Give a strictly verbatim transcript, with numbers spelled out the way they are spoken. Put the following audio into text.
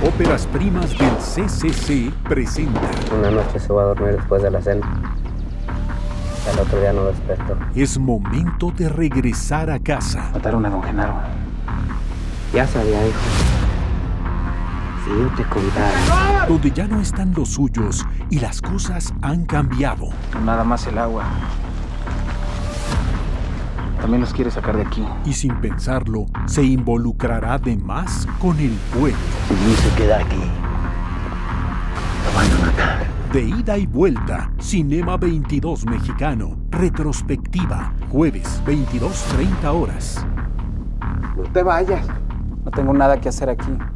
Óperas Primas del C C C presenta. Una noche se va a dormir después de la cena. Al otro día no despertó. Es momento de regresar a casa. Mataron a don Genaro. Ya sabía, hijo. Si yo te contara. Donde ya no están los suyos y las cosas han cambiado. Nada más el agua. También los quiere sacar de aquí. Y sin pensarlo, se involucrará de más con el pueblo. Si Luis se queda aquí, lo van a matar. De ida y vuelta, Cinema veintidós Mexicano, retrospectiva, jueves veintidós treinta horas. No te vayas. No tengo nada que hacer aquí.